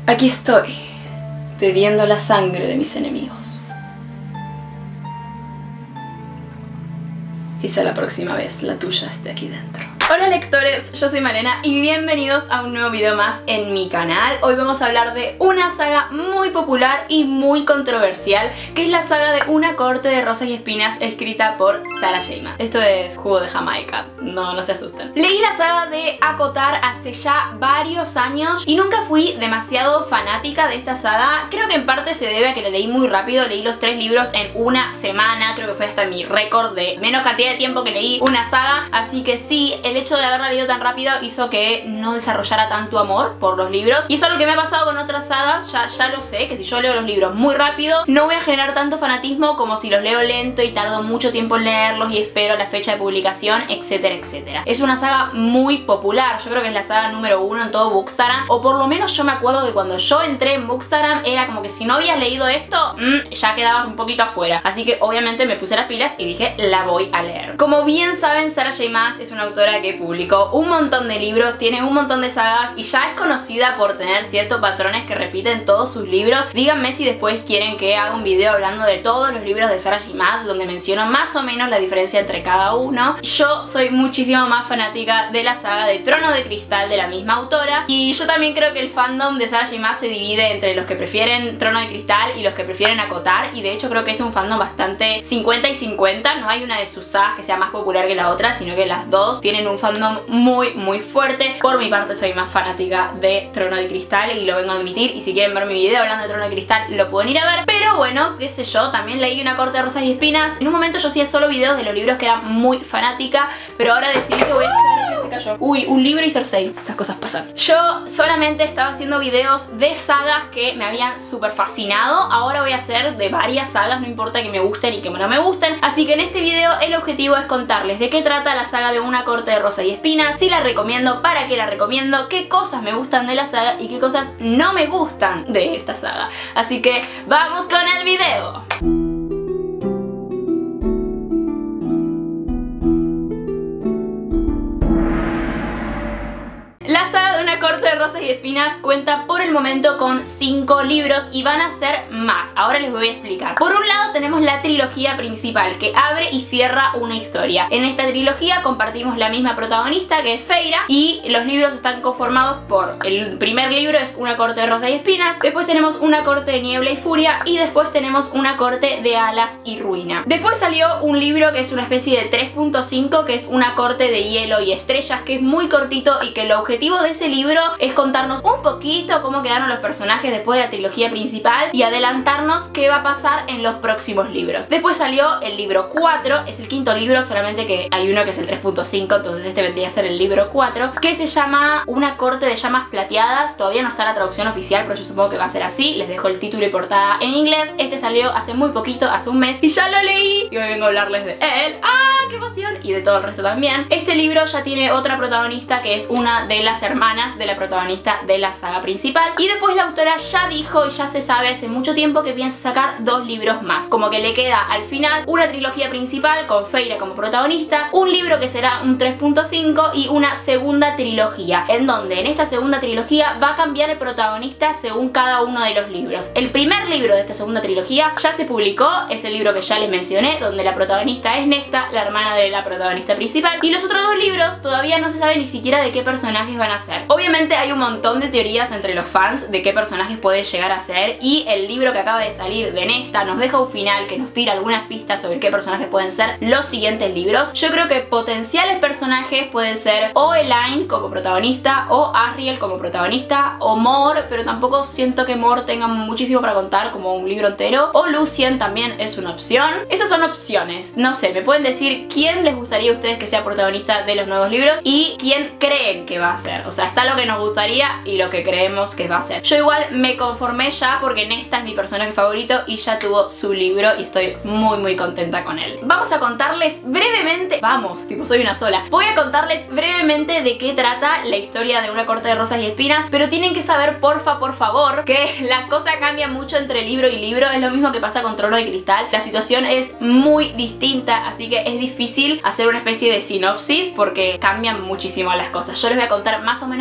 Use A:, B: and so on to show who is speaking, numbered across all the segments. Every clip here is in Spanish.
A: Aquí estoy, bebiendo la sangre de mis enemigos. Quizá la próxima vez la tuya esté aquí dentro. Hola lectores, yo soy Malena y bienvenidos a un nuevo video más en mi canal. Hoy vamos a hablar de una saga muy popular y muy controversial, que es la saga de Una corte de rosas y espinas, escrita por Sarah J. Maas. Esto es jugo de Jamaica, no se asusten. Leí la saga de ACOTAR hace ya varios años y nunca fui demasiado fanática de esta saga. Creo que en parte se debe a que la leí muy rápido, leí los 3 libros en una semana, creo que fue hasta mi récord de menos cantidad de tiempo que leí una saga, así que sí, el hecho de haberla leído tan rápido hizo que no desarrollara tanto amor por los libros, y es algo que me ha pasado con otras sagas. Ya lo sé, que si yo leo los libros muy rápido no voy a generar tanto fanatismo como si los leo lento y tardo mucho tiempo en leerlos y espero la fecha de publicación, etcétera, etcétera. Es una saga muy popular, yo creo que es la saga número 1 en todo Bookstagram, o por lo menos yo me acuerdo que cuando yo entré en Bookstagram era como que si no habías leído esto, ya quedabas un poquito afuera, así que obviamente me puse las pilas y dije, la voy a leer. Como bien saben, Sarah J. Maas es una autora que publicó un montón de libros, tiene un montón de sagas y ya es conocida por tener ciertos patrones que repite en todos sus libros. Díganme si después quieren que haga un video hablando de todos los libros de Sarah J. Maas, donde menciono más o menos la diferencia entre cada uno. Yo soy muchísimo más fanática de la saga de Trono de Cristal de la misma autora, y yo también creo que el fandom de Sarah J. Maas se divide entre los que prefieren Trono de Cristal y los que prefieren ACOTAR, y de hecho creo que es un fandom bastante 50 y 50, no hay una de sus sagas que sea más popular que la otra, sino que las dos tienen un fandom muy fuerte. Por mi parte soy más fanática de Trono de Cristal y lo vengo a admitir, y si quieren ver mi video hablando de Trono de Cristal lo pueden ir a ver, pero bueno, qué sé yo, también leí Una corte de rosas y espinas. En un momento yo hacía solo videos de los libros que era muy fanática, pero ahora decidí que voy a hacer... ¿Qué se cayó? Uy, un libro y Cersei. Estas cosas pasan. Yo solamente estaba haciendo videos de sagas que me habían súper fascinado. Ahora voy a hacer de varias sagas, no importa que me gusten y que no me gusten. Así que en este video el objetivo es contarles de qué trata la saga de Una corte de rosas y espinas, si la recomiendo, para qué la recomiendo, qué cosas me gustan de la saga y qué cosas no me gustan de esta saga. Así que ¡vamos con el video! La saga de Una corte de rosas y espinas cuenta por el momento con 5 libros y van a ser más. Ahora les voy a explicar. Por un lado tenemos la trilogía principal, que abre y cierra una historia. En esta trilogía compartimos la misma protagonista, que es Feyre, y los libros están conformados por... el primer libro es Una corte de rosas y espinas, después tenemos Una corte de niebla y furia, y después tenemos Una corte de alas y ruina. Después salió un libro que es una especie de 3.5, que es Una corte de hielo y estrellas, que es muy cortito y que el objetivo de ese libro es contarnos un poquito cómo quedaron los personajes después de la trilogía principal y adelantarnos qué va a pasar en los próximos libros. Después salió el libro 4, es el 5.º libro, solamente que hay uno que es el 3.5, entonces este vendría a ser el libro 4, que se llama Una corte de llamas plateadas. Todavía no está la traducción oficial, pero yo supongo que va a ser así. Les dejo el título y portada en inglés. Este salió hace muy poquito, hace un mes, y ya lo leí y hoy vengo a hablarles de él. ¡Ah, qué emoción! Y de todo el resto también. Este libro ya tiene otra protagonista, que es una de las hermanas de la protagonista de la saga principal, y después la autora ya dijo y ya se sabe hace mucho tiempo que piensa sacar 2 libros más, como que le queda al final una trilogía principal con Feyre como protagonista, un libro que será un 3.5 y una segunda trilogía, en donde en esta segunda trilogía va a cambiar el protagonista según cada uno de los libros. El primer libro de esta segunda trilogía ya se publicó, es el libro que ya les mencioné, donde la protagonista es Nesta, la hermana de la protagonista principal, y los otros 2 libros todavía no se sabe ni siquiera de qué personajes van a ser. Obviamente hay un montón de teorías entre los fans de qué personajes puede llegar a ser, y el libro que acaba de salir de Nesta nos deja un final que nos tira algunas pistas sobre qué personajes pueden ser los siguientes libros. Yo creo que potenciales personajes pueden ser o Elaine como protagonista, o Asriel como protagonista, o Mor, pero tampoco siento que Mor tenga muchísimo para contar como un libro entero, o Lucien también es una opción. Esas son opciones, no sé, me pueden decir quién les gustaría a ustedes que sea protagonista de los nuevos libros y quién creen que va a ser. O sea, está lo que nos gustaría y lo que creemos que va a ser. Yo igual me conformé ya porque Nesta es mi personaje favorito y ya tuvo su libro y estoy muy contenta con él. Vamos a contarles brevemente, soy una sola. Voy a contarles brevemente de qué trata la historia de Una corte de rosas y espinas, pero tienen que saber, por favor, que la cosa cambia mucho entre libro y libro. Es lo mismo que pasa con Trono de Cristal. La situación es muy distinta, así que es difícil hacer una especie de sinopsis porque cambian muchísimo las cosas. Yo les voy a contar más o menos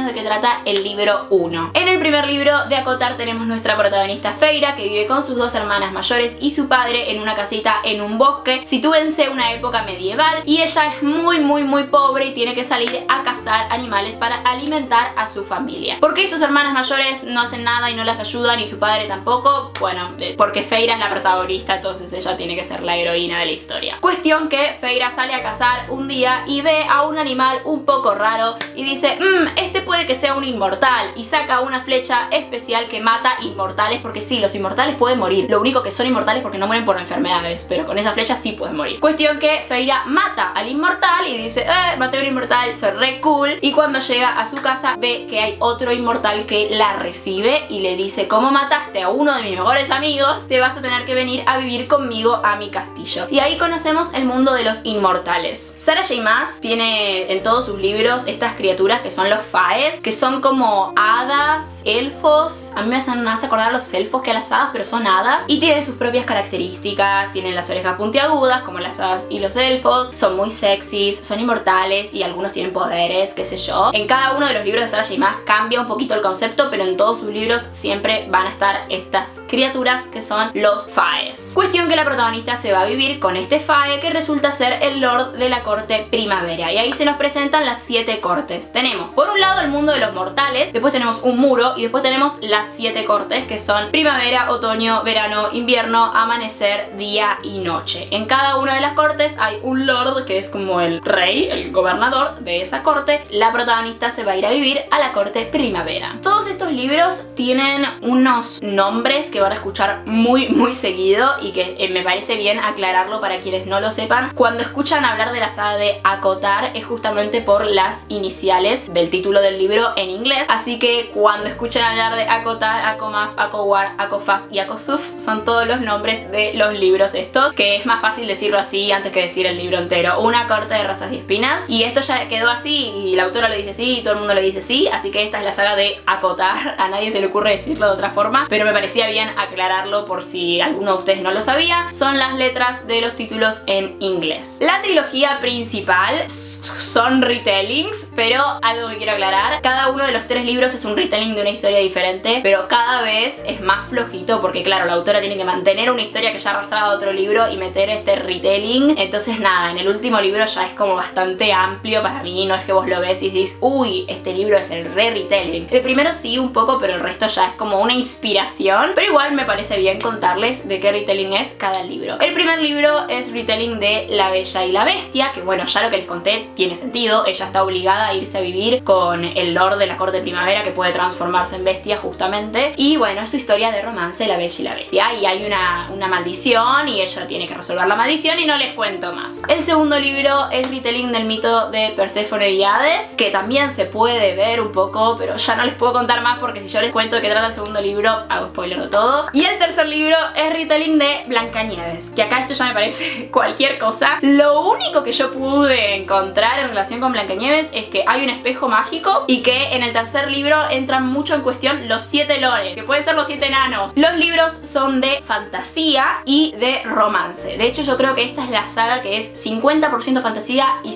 A: de qué trata el libro 1. En el primer libro de ACOTAR tenemos nuestra protagonista Feyre, que vive con sus dos hermanas mayores y su padre en una casita en un bosque. Sitúense una época medieval y ella es muy pobre y tiene que salir a cazar animales para alimentar a su familia. ¿Por qué sus hermanas mayores no hacen nada y no las ayudan y su padre tampoco? Bueno, porque Feyre es la protagonista, entonces ella tiene que ser la heroína de la historia. Cuestión que Feyre sale a cazar un día y ve a un animal un poco raro y dice, este puede que sea un inmortal, y saca una flecha especial que mata inmortales, porque sí, los inmortales pueden morir. Lo único que son inmortales porque no mueren por enfermedades, pero con esa flecha sí pueden morir. Cuestión que Feyre mata al inmortal y dice, maté a un inmortal, soy re cool. Y cuando llega a su casa ve que hay otro inmortal que la recibe y le dice, como mataste a uno de mis mejores amigos, te vas a tener que venir a vivir conmigo a mi castillo. Y ahí conocemos el mundo de los inmortales. Sarah J. Maas tiene en todos sus libros estas criaturas que son los faes, que son como hadas, elfos. A mí me hace acordar a los elfos que a las hadas, pero son hadas. Y tienen sus propias características, tienen las orejas puntiagudas como las hadas y los elfos, son muy sexys, son inmortales y algunos tienen poderes, qué sé yo. En cada uno de los libros de Sarah J. Maas cambia un poquito el concepto, pero en todos sus libros siempre van a estar estas criaturas que son los faes. Cuestión que la protagonista se va a vivir con este fae que resulta ser el Lord de la Corte Primavera, y ahí se nos presentan las 7 cortes. Tenemos por un lado el mundo de los mortales, después tenemos un muro y después tenemos las 7 cortes que son primavera, otoño, verano, invierno, amanecer, día y noche. En cada una de las cortes hay un lord que es como el rey, el gobernador de esa corte. La protagonista se va a ir a vivir a la corte primavera. Todos estos libros tienen unos nombres que van a escuchar muy seguido y que me parece bien aclararlo para quienes no lo sepan. Cuando escuchan hablar de la saga de ACOTAR es justamente por las iniciales del título del libro en inglés, así que cuando escuchen hablar de ACOTAR, ACOMAF, ACOWAR, ACOFAS y ACOSUF son todos los nombres de los libros estos, que es más fácil decirlo así antes que decir el libro entero. Una corte de rosas y espinas, y esto ya quedó así y la autora lo dice sí y todo el mundo lo dice sí, así que esta es la saga de ACOTAR. A nadie se le ocurre decirlo de otra forma, pero me parecía bien aclararlo por si alguno de ustedes no lo sabía. Son las letras de los títulos en inglés. La trilogía principal son retellings, pero algo que quiero aclarar, cada uno de los 3 libros es un retelling de una historia diferente, pero cada vez es más flojito porque claro, la autora tiene que mantener una historia que ya arrastraba otro libro y meter este retelling. Entonces nada, en el último libro ya es como bastante amplio para mí, no es que vos lo ves y decís, uy, este libro es el retelling. El primero sí un poco, pero el resto ya es como una inspiración, pero igual me parece bien contarles de qué retelling es cada libro. El primer libro es retelling de La Bella y la Bestia, que bueno, ya lo que les conté tiene sentido. Ella está obligada a irse a vivir con el Lord de la Corte Primavera que puede transformarse en bestia justamente, y bueno, es su historia de romance, La Bella y la Bestia, y hay una maldición y ella tiene que resolver la maldición y no les cuento más. El segundo libro es retelling del mito de Perséfone y Hades, que también se puede ver un poco, pero ya no les puedo contar más porque si yo les cuento de qué trata el segundo libro hago spoiler de todo. Y el tercer libro es retelling de Blancanieves, que acá esto ya me parece cualquier cosa. Lo único que yo pude encontrar en relación con Blancanieves es que hay un espejo mágico y que en el tercer libro entran mucho en cuestión los 7 lores, que pueden ser los 7 enanos. Los libros son de fantasía y de romance. De hecho yo creo que esta es la saga que es 50% fantasía y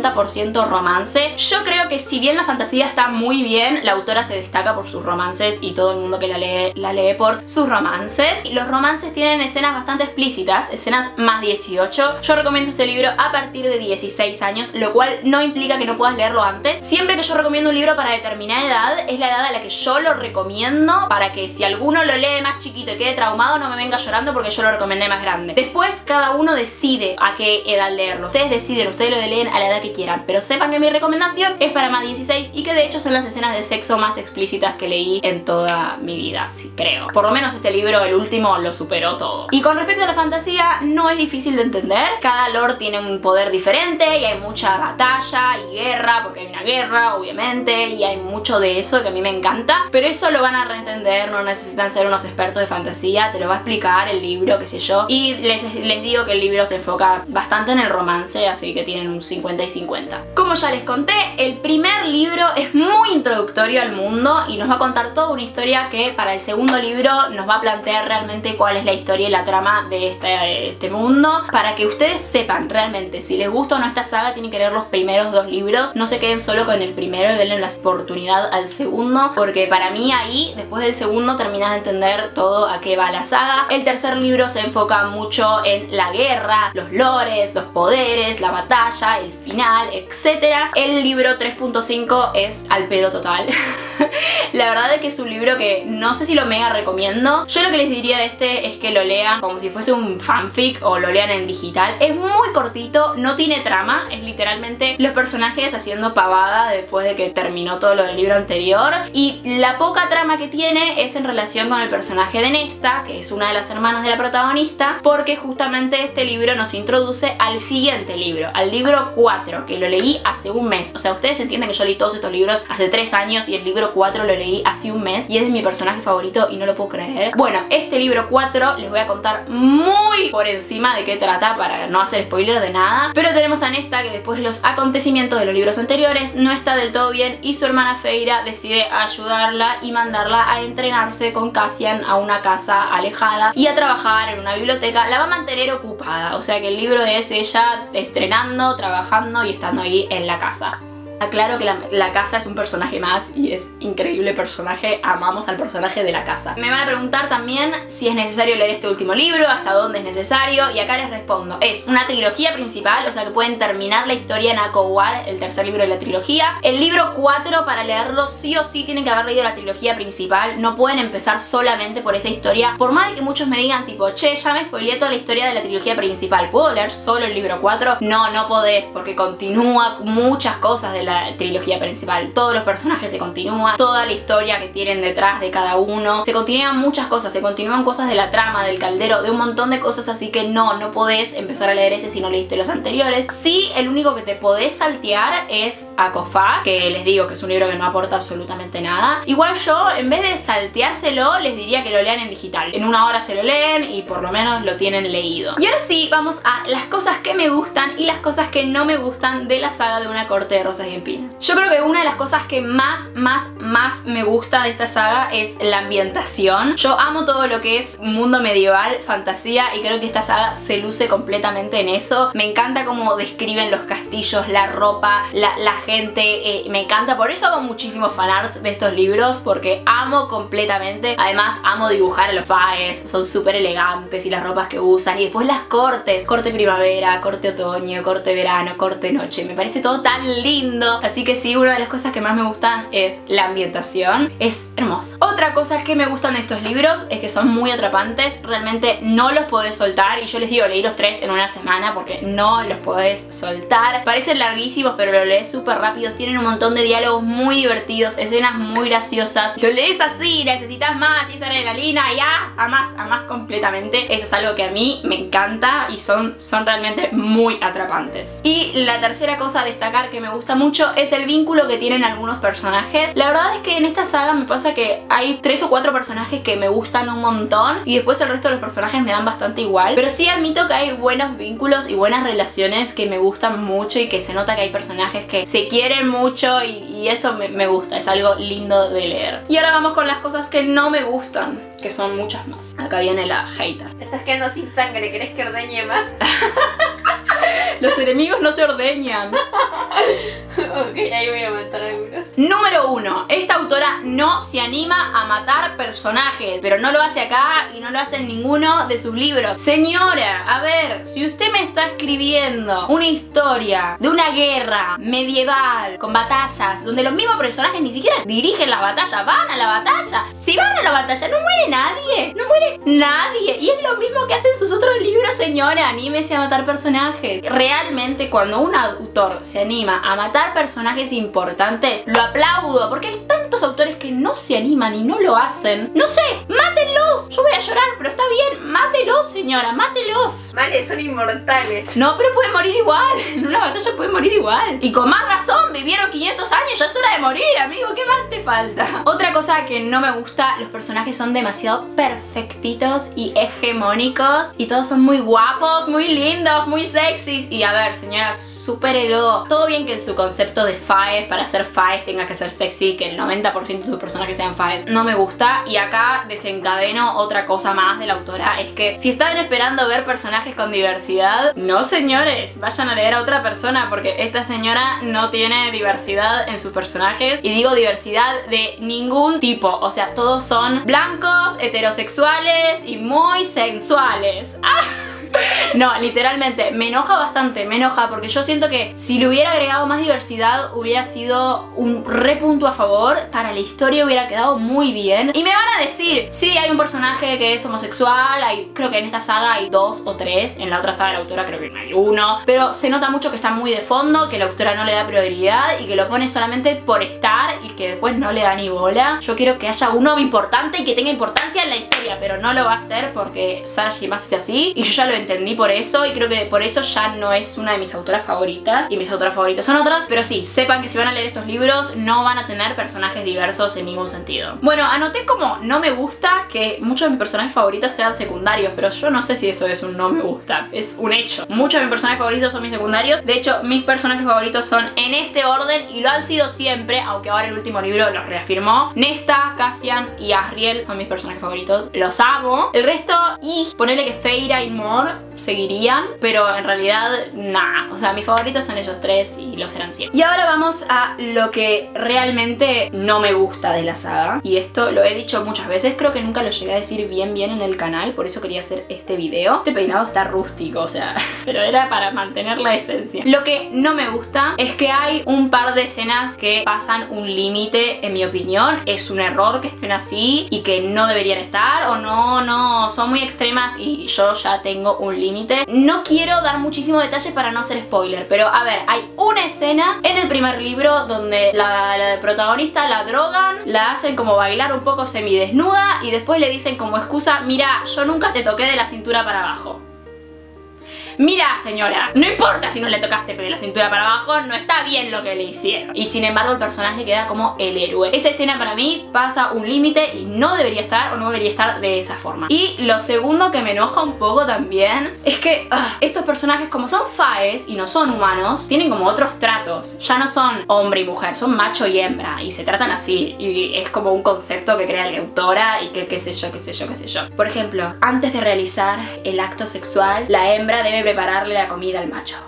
A: 50% romance. Yo creo que si bien la fantasía está muy bien, la autora se destaca por sus romances y todo el mundo que la lee por sus romances. Los romances tienen escenas bastante explícitas, escenas más 18. Yo recomiendo este libro a partir de 16 años, lo cual no implica que no puedas leerlo antes. Siempre que yo recomiendo un libro para determinada edad, es la edad a la que yo lo recomiendo, para que si alguno lo lee más chiquito y quede traumado no me venga llorando porque yo lo recomendé más grande. Después cada uno decide a qué edad leerlo. Ustedes deciden, ustedes lo leen a la edad que quieran, pero sepan que mi recomendación es para más 16 y que de hecho son las escenas de sexo más explícitas que leí en toda mi vida, sí, creo. Por lo menos este libro, el último, lo superó todo. Y con respecto a la fantasía, no es difícil de entender. Cada lord tiene un poder diferente y hay mucha batalla y guerra, porque hay una guerra, obviamente, y hay mucho de eso que a mí me encanta, pero eso lo van a reentender, no necesitan ser unos expertos de fantasía, te lo va a explicar el libro, qué sé yo, y les digo que el libro se enfoca bastante en el romance, así que tienen un 50 y 50. Como ya les conté, el primer libro es muy introductorio al mundo y nos va a contar toda una historia que para el segundo libro nos va a plantear realmente cuál es la historia y la trama de este mundo, para que ustedes sepan realmente si les gusta o no esta saga. Tienen que leer los primeros 2 libros, no se queden solo con el primero y denle denle la oportunidad al segundo, porque para mí ahí, después del segundo, terminas de entender todo a qué va la saga. El tercer libro se enfoca mucho en la guerra, los lores, los poderes, la batalla, el final, etc. El libro 3.5 es al pedo total. La verdad es que es un libro que no sé si lo mega recomiendo. Yo lo que les diría de este es que lo lean como si fuese un fanfic o lo lean en digital. Es muy cortito, no tiene trama, es literalmente los personajes haciendo pavada después de que terminó todo lo del libro anterior, y la poca trama que tiene es en relación con el personaje de Nesta, que es una de las hermanas de la protagonista, porque justamente este libro nos introduce al siguiente libro, al libro 4, que lo leí hace un mes. O sea, ustedes entienden que yo leí todos estos libros hace 3 años y el libro 4 lo leí hace un mes y es de mi personaje favorito y no lo puedo creer. Bueno, este libro 4 les voy a contar muy por encima de qué trata para no hacer spoiler de nada, pero tenemos a Nesta que después de los acontecimientos de los libros anteriores no está del todo bien y su hermana Feyre decide ayudarla y mandarla a entrenarse con Cassian a una casa alejada y a trabajar en una biblioteca. La va a mantener ocupada, o sea que el libro es ella estrenando, trabajando y estando ahí en la casa. Aclaro que la casa es un personaje más y es increíble personaje, amamos al personaje de la casa. Me van a preguntar también si es necesario leer este último libro, hasta dónde es necesario, y acá les respondo. Es una trilogía principal, o sea que pueden terminar la historia en Ako War, el tercer libro de la trilogía. El libro 4, para leerlo sí o sí tienen que haber leído la trilogía principal, no pueden empezar solamente por esa historia. Por más de que muchos me digan tipo, che, ya me spoileé toda la historia de la trilogía principal, ¿puedo leer solo el libro 4? No, no podés, porque continúa muchas cosas de la trilogía principal. Todos los personajes se continúan, toda la historia que tienen detrás de cada uno, se continúan muchas cosas, se continúan cosas de la trama, del caldero, de un montón de cosas, así que no podés empezar a leer ese si no leíste los anteriores. Sí, el único que te podés saltear es Akofast, que les digo que es un libro que no aporta absolutamente nada. Igual yo, en vez de salteárselo, les diría que lo lean en digital. En una hora se lo leen y por lo menos lo tienen leído. Y ahora sí, vamos a las cosas que me gustan y las cosas que no me gustan de la saga de Una corte de rosas y espinas. Yo creo que una de las cosas que más me gusta de esta saga es la ambientación. Yo amo todo lo que es mundo medieval, fantasía, y creo que esta saga se luce completamente en eso. Me encanta cómo describen los castillos, la ropa, la gente, me encanta. Por eso hago muchísimos fanarts de estos libros, porque amo completamente. Además amo dibujar a los faes, son súper elegantes, y las ropas que usan, y después las cortes, corte primavera, corte otoño, corte verano, corte noche, me parece todo tan lindo. Así que sí, una de las cosas que más me gustan es la ambientación, es hermoso. Otra cosa que me gustan de estos libros es que son muy atrapantes, realmente no los podés soltar, y yo les digo, leí los 3 en una semana porque no los podés soltar. Parecen larguísimos, pero lo lees súper rápido, tienen un montón de diálogos muy divertidos, escenas muy graciosas. Lo lees así, necesitas más, y esa adrenalina, ya, amás completamente. Eso es algo que a mí me encanta y son realmente muy atrapantes. Y la tercera cosa a destacar que me gusta mucho es el vínculo que tienen algunos personajes. La verdad es que en esta saga me pasa que hay 3 o 4 personajes que me gustan un montón y después el resto de los personajes me dan bastante igual, pero sí admito que hay buenos vínculos y buenas relaciones que me gustan mucho, y que se nota que hay personajes que se quieren mucho, y eso me gusta, es algo lindo de leer. Y ahora vamos con las cosas que no me gustan, que son muchas más. Acá viene la hater.
B: Te estás quedando sin sangre, ¿querés que ordeñe más?
A: Los enemigos no se ordeñan.
B: Ok, ahí voy a matar algunos.
A: Número 1. Esta autora no se anima a matar personajes, pero no lo hace acá y no lo hace en ninguno de sus libros. Señora, a ver, si usted me está escribiendo una historia de una guerra medieval con batallas, donde los mismos personajes ni siquiera dirigen las batallas, van a la batalla. Si van a la batalla no muere nadie, no muere nadie, y es lo mismo que hacen sus otros libros. Señora, anímese a matar personajes. Realmente cuando un autor se anima a matar personajes importantes, lo aplaudo, porque hay tantos autores que no se animan y no lo hacen. No sé, mátenlos. Yo voy a llorar, pero está bien, mátelos, señora, mátelos.
B: Vale, son inmortales.
A: No, pero pueden morir igual. En una batalla pueden morir igual. Y con más razón, vivieron 500 años, ya es hora de morir, amigo, ¿qué más te falta? Otra cosa que no me gusta, los personajes son demasiado perfectitos y hegemónicos, y todos son muy guapos, muy lindos, muy sexys. Y a ver, señora, supérelo. Todo bien que en su concepto de faes, para ser faes tenga que ser sexy, que el 90% de sus personajes sean faes. No me gusta, y acá desencadeno otra cosa más de la autora, es que si estaban esperando ver personajes con diversidad, no señores, vayan a leer a otra persona, porque esta señora no tiene diversidad en sus personajes, y digo diversidad de ningún tipo, o sea, todos son blancos, heterosexuales y muy sensuales. ¡Ah! No, literalmente, me enoja bastante, me enoja porque yo siento que si le hubiera agregado más diversidad hubiera sido un repunto a favor, para la historia hubiera quedado muy bien. Y me van a decir, sí, hay un personaje que es homosexual, creo que en esta saga hay 2 o 3, en la otra saga de la autora creo que no hay 1, pero se nota mucho que está muy de fondo, que la autora no le da prioridad y que lo pone solamente por estar y que después no le da ni bola. Yo quiero que haya uno importante y que tenga importancia en la historia, pero no lo va a hacer porque Sarah J. Maas es así, y yo ya lo entendí por eso, y creo que por eso ya no es una de mis autoras favoritas, y mis autoras favoritas son otras. Pero sí, sepan que si van a leer estos libros no van a tener personajes diversos en ningún sentido. Bueno, anoté como no me gusta que muchos de mis personajes favoritos sean secundarios, pero yo no sé si eso es un no me gusta, es un hecho. Muchos de mis personajes favoritos son mis secundarios. De hecho, mis personajes favoritos son en este orden y lo han sido siempre, aunque ahora el último libro los reafirmó. Nesta, Cassian y Asriel son mis personajes favoritos, los amo. El resto, y ponerle que Feyre y Mor seguirían, pero en realidad nada, o sea, mis favoritos son ellos tres y lo serán siempre. Y ahora vamos a lo que realmente no me gusta de la saga, y esto lo he dicho muchas veces, creo que nunca lo llegué a decir bien en el canal, por eso quería hacer este video. Este peinado está rústico, o sea, pero era para mantener la esencia. Lo que no me gusta es que hay un par de escenas que pasan un límite, en mi opinión. Es un error que estén así y que no deberían estar, o no, son muy extremas y yo ya tengo un límite. No quiero dar muchísimo detalle para no hacer spoiler, pero a ver, hay una escena en el primer libro donde la protagonista la drogan, la hacen como bailar un poco semidesnuda y después le dicen como excusa, mira, yo nunca te toqué de la cintura para abajo. Mira, señora, no importa si no le tocaste de la cintura para abajo, no está bien lo que le hicieron. Y sin embargo el personaje queda como el héroe. Esa escena para mí pasa un límite y no debería estar, o no debería estar de esa forma. Y lo segundo que me enoja un poco también es que estos personajes, como son faes y no son humanos, tienen como otros tratos. Ya no son hombre y mujer, son macho y hembra, y se tratan así. Y es como un concepto que crea la autora y que qué sé yo. Por ejemplo, antes de realizar el acto sexual, la hembra debe prepararle la comida al macho.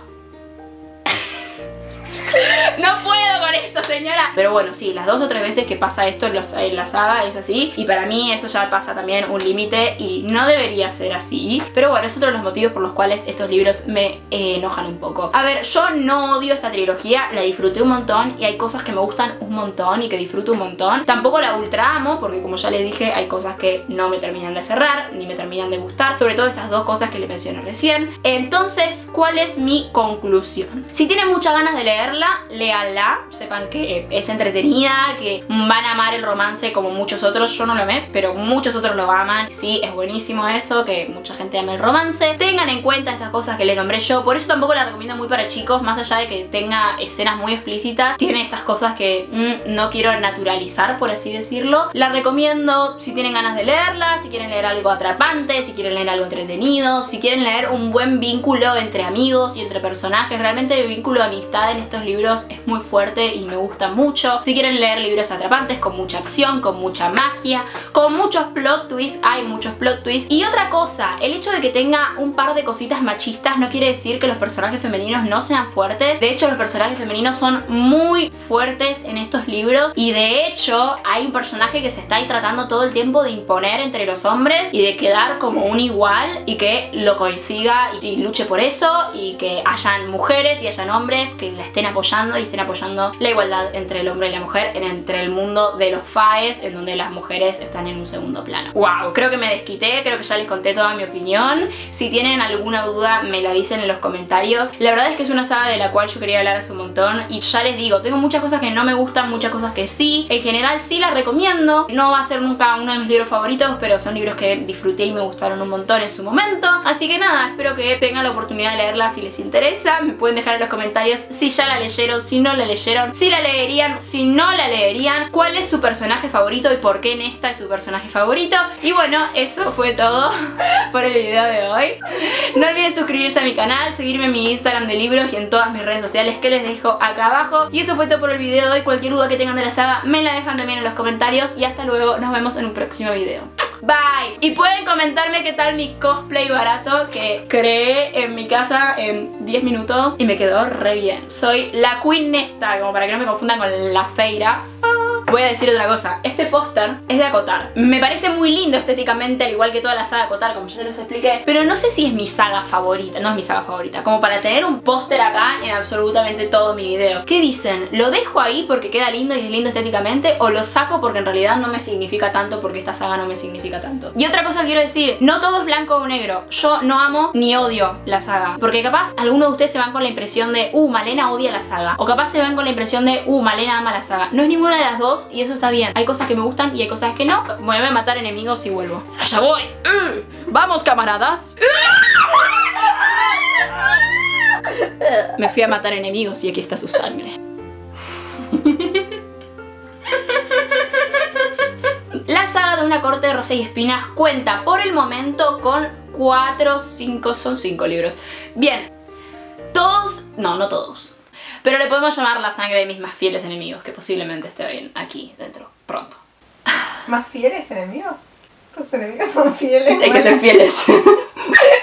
A: No puedo con esto, señora. Pero bueno, sí, las 2 o 3 veces que pasa esto en la saga es así. Y para mí eso ya pasa también un límite y no debería ser así. Pero bueno, es otro de los motivos por los cuales estos libros me enojan un poco. A ver, yo no odio esta trilogía, la disfruté un montón y hay cosas que me gustan un montón y que disfruto un montón. Tampoco la ultra amo porque, como ya les dije, hay cosas que no me terminan de cerrar ni me terminan de gustar. Sobre todo estas 2 cosas que les mencioné recién. Entonces, ¿cuál es mi conclusión? Si tienen muchas ganas de leerla, léanla, sepan que es entretenida, que van a amar el romance como muchos otros. Yo no lo amé, pero muchos otros lo aman. Sí, es buenísimo eso, que mucha gente ame el romance. Tengan en cuenta estas cosas que les nombré yo, por eso tampoco la recomiendo muy para chicos, más allá de que tenga escenas muy explícitas, tiene estas cosas que no quiero naturalizar, por así decirlo. La recomiendo si tienen ganas de leerla, si quieren leer algo atrapante, si quieren leer algo entretenido, si quieren leer un buen vínculo entre amigos y entre personajes. Realmente el vínculo de amistad en estos libros es muy fuerte y me gusta mucho. Si quieren leer libros atrapantes con mucha acción, con mucha magia, con muchos plot twists, hay muchos plot twists. Y otra cosa, el hecho de que tenga un par de cositas machistas no quiere decir que los personajes femeninos no sean fuertes. De hecho, los personajes femeninos son muy fuertes en estos libros y de hecho hay un personaje que se está ahí tratando todo el tiempo de imponer entre los hombres y de quedar como un igual y que lo consiga y luche por eso, y que hayan mujeres y hayan hombres que la estén apoyando y estén apoyando la igualdad entre el hombre y la mujer entre el mundo de los faes, en donde las mujeres están en un segundo plano. Wow, creo que me desquité, creo que ya les conté toda mi opinión. Si tienen alguna duda me la dicen en los comentarios. La verdad es que es una saga de la cual yo quería hablar hace un montón y ya les digo, tengo muchas cosas que no me gustan, muchas cosas que sí. En general sí las recomiendo, no va a ser nunca uno de mis libros favoritos, pero son libros que disfruté y me gustaron un montón en su momento. Así que nada, espero que tengan la oportunidad de leerla si les interesa. Me pueden dejar en los comentarios si ya la leyeron leyeron, si no la leyeron, si la leerían, si no la leerían, cuál es su personaje favorito y por qué Nesta es su personaje favorito. Y bueno, eso fue todo por el video de hoy. No olviden suscribirse a mi canal, seguirme en mi Instagram de libros y en todas mis redes sociales que les dejo acá abajo. Y eso fue todo por el video de hoy. Cualquier duda que tengan de la saga me la dejan también en los comentarios. Y hasta luego, nos vemos en un próximo video. Bye. Y pueden comentarme qué tal mi cosplay barato que creé en mi casa en 10 minutos y me quedó re bien. Soy la Queen Nesta, como para que no me confundan con la Feira. Voy a decir otra cosa, este póster es de ACOTAR. Me parece muy lindo estéticamente, al igual que toda la saga ACOTAR, como ya se los expliqué, pero no sé si es mi saga favorita, no es mi saga favorita, como para tener un póster acá en absolutamente todos mis videos. ¿Qué dicen? ¿Lo dejo ahí porque queda lindo y es lindo estéticamente o lo saco porque en realidad no me significa tanto, porque esta saga no me significa tanto? Y otra cosa que quiero decir, no todo es blanco o negro. Yo no amo ni odio la saga, porque capaz algunos de ustedes se van con la impresión de Malena odia la saga, o capaz se van con la impresión de Malena ama la saga. No es ninguna de las dos y eso está bien. Hay cosas que me gustan y hay cosas que no. Me voy a matar enemigos y vuelvo. ¡Allá voy! ¡Vamos, camaradas! Me fui a matar enemigos y aquí está su sangre. La saga de una corte de rosas y espinas cuenta por el momento con 5 libros. Bien, todos, no todos, pero le podemos llamar la sangre de mis más fieles enemigos, que posiblemente esté bien aquí dentro, pronto.
C: ¿Más fieles enemigos? Tus enemigos son fieles.
A: Hay que ser fieles.